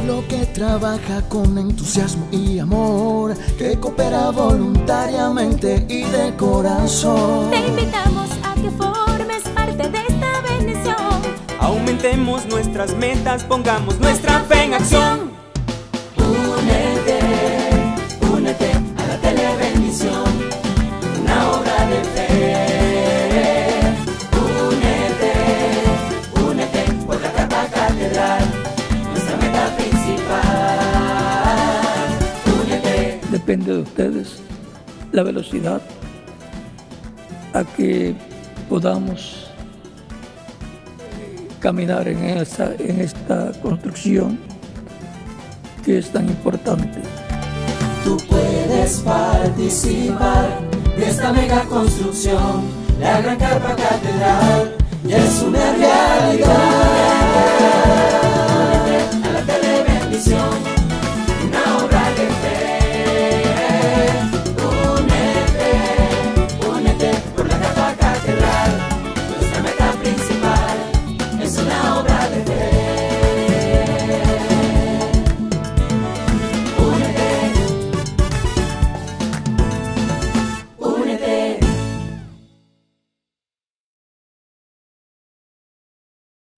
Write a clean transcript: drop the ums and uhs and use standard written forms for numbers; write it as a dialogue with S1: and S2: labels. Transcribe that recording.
S1: pueblo que trabaja con entusiasmo y amor, que coopera voluntariamente y de corazón.
S2: Te invitamos a que formes parte de esta bendición.
S3: Aumentemos nuestras metas, pongamos nuestra fe en acción.
S1: Únete, únete a la Telebendición, una obra de fe. Únete, únete, por la Carpa Catedral, nuestra meta principal. Únete.
S4: Depende de ustedes la velocidad a que podamos caminar en esta construcción que es tan importante.
S1: Tú puedes participar de esta mega construcción, la Gran Carpa Catedral ya es una realidad.